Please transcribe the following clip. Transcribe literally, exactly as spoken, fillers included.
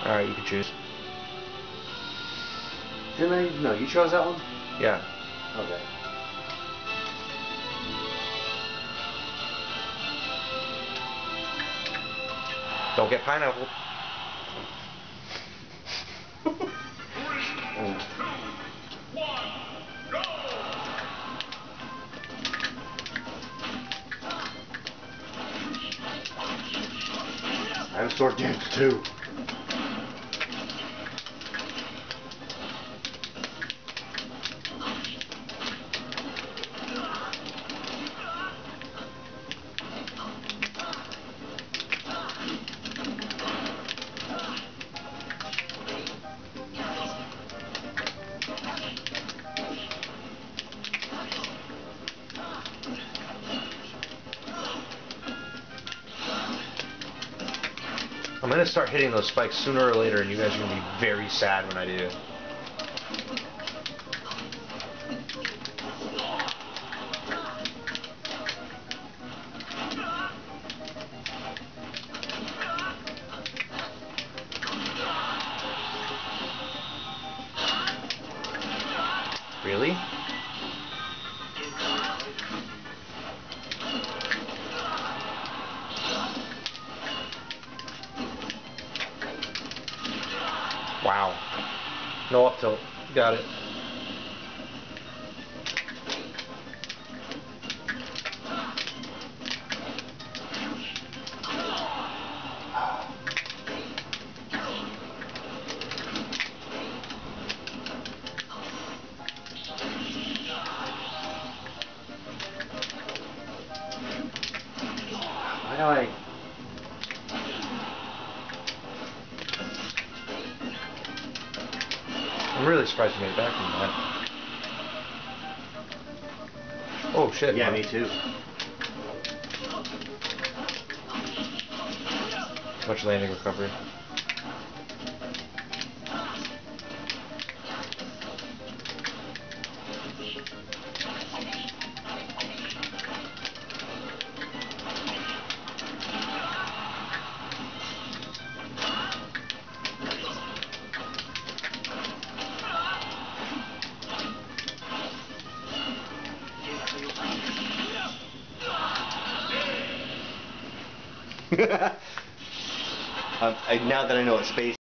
Alright, you can choose. Didn't I? No, you chose that one? Yeah. Okay. Don't get pineapple. Dinosaur Dance two. I'm gonna start hitting those spikes sooner or later, and you guys are gonna be very sad when I do. Really? Wow. No up tilt. Got it. Why do I... I'm really surprised you made it back from that. Oh shit. Yeah, Marth. me too. Much landing recovery. um, I, now that I know what space